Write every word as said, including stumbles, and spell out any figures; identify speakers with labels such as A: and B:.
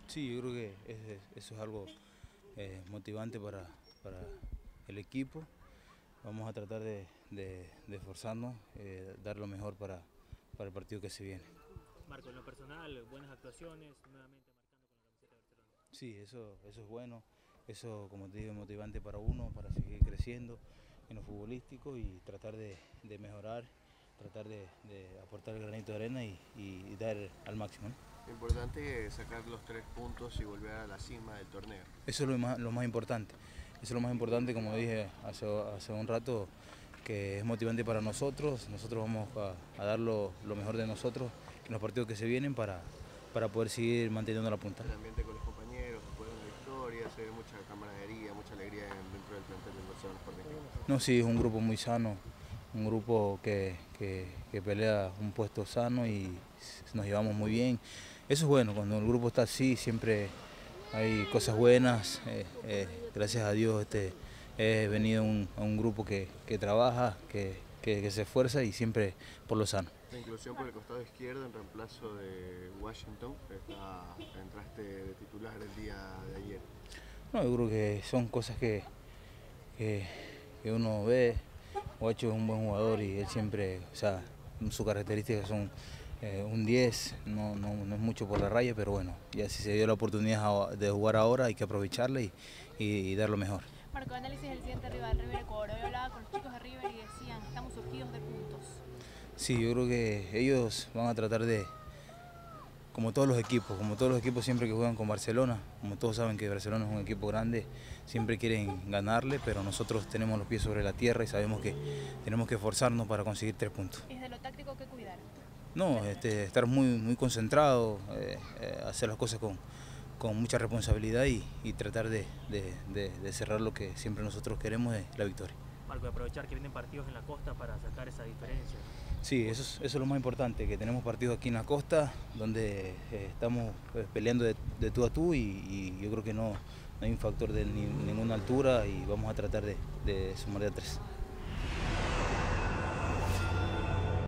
A: Sí, yo creo que es- es- eso es algo eh, motivante para, para el equipo. Vamos a tratar de, de- de esforzarnos, eh, dar lo mejor para, para el partido que se viene.
B: Marco, en lo personal, buenas actuaciones, nuevamente marcando con la camiseta de Barcelona.
A: Sí, eso, eso es bueno, eso como te digo es motivante para uno, para seguir creciendo en lo futbolístico y tratar de, de mejorar, tratar de, de aportar el granito de arena y, y dar al máximo, ¿no?
C: Lo importante es sacar los tres puntos y volver a la cima del torneo.
A: Eso es lo más, lo más importante, eso es lo más importante, como dije hace, hace un rato, que es motivante para nosotros. Nosotros vamos a, a dar lo, lo mejor de nosotros en los partidos que se vienen para, para poder seguir manteniendo la punta.
C: El ambiente con los compañeros, después de una victoria, se ve mucha camaradería, mucha alegría dentro del plantel del Barcelona Sporting Club.
A: No, sí, es un grupo muy sano, un grupo que, que, que pelea un puesto sano y nos llevamos muy bien. Eso es bueno, cuando el grupo está así siempre hay cosas buenas. Eh, eh, gracias a Dios este, he venido a un, a un grupo que, que trabaja, que, que, que se esfuerza y siempre por lo sano.
C: La inclusión por el costado izquierdo en reemplazo de Washington, está, entraste de titular el día de ayer.
A: No, yo creo que son cosas que, que, que uno ve. Guacho es un buen jugador y él siempre, o sea, sus características son eh, un diez, no, no, no es mucho por la raya, pero bueno, ya si se dio la oportunidad de jugar ahora hay que aprovecharla y, y, y dar lo mejor.
D: Marco, análisis del siguiente rival, River Ecuador. Hoy hablaba con los chicos de River y decían, estamos surgidos de puntos.
A: Sí, yo creo que ellos van a tratar de, como todos los equipos, como todos los equipos siempre que juegan con Barcelona, como todos saben que Barcelona es un equipo grande, siempre quieren ganarle, pero nosotros tenemos los pies sobre la tierra y sabemos que tenemos que esforzarnos para conseguir tres puntos.
D: ¿Es de lo táctico que cuidar?
A: No, este, estar muy, muy concentrado, eh, eh, hacer las cosas con, con mucha responsabilidad y, y tratar de, de, de, de cerrar lo que siempre nosotros queremos, es la victoria.
B: Marco, y aprovechar que vienen partidos en la costa para sacar esa diferencia.
A: Sí, eso es, eso es lo más importante, que tenemos partidos aquí en la costa donde eh, estamos eh, peleando de, de tú a tú y, y yo creo que no, no hay un factor de ni, ninguna altura y vamos a tratar de, de sumar de a tres.